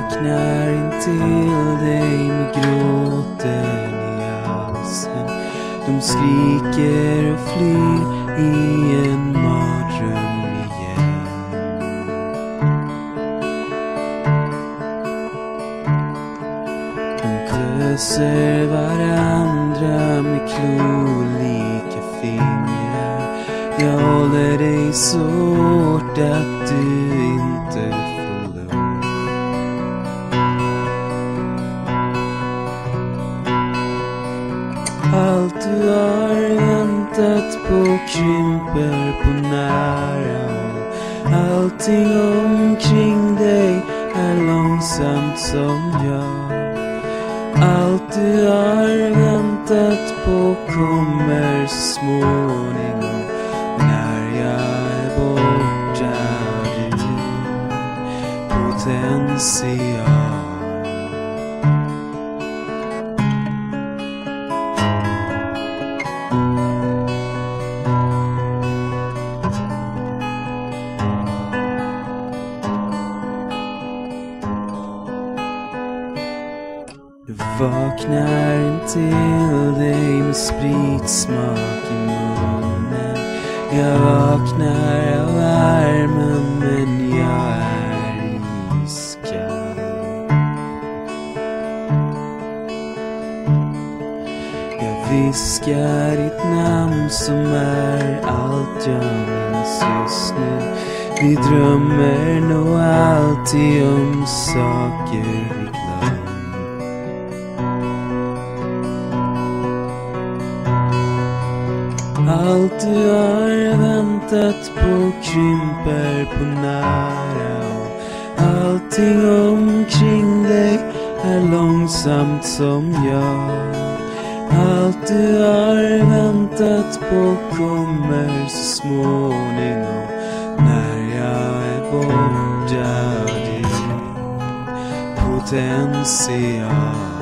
vaknar in till dig med gråten i halsen. De skriker och flyr i en mardröm igen. De klöser varandra med klolika fingrar. Jag håller dig så hårt att du inte förlorar. Allt du har väntat på krymper på nära håll. Allting omkring dig är långsamt som jag. Allt du har väntat på kommer så småningom. När jag är borta är du potential. Du vaknar in till dig med spritsmak i munnen. Jag vaknar av värmen men jag är iskall. Jag viskar ditt namn som är allt jag minns just nu. Vi drömmer nog alltid om saker vi glömt. Allt du har väntat på krymper på nära håll. Allting omkring dig är långsamt som jag. Allt du har väntat på kommer så småningom. När jag är borta din potential.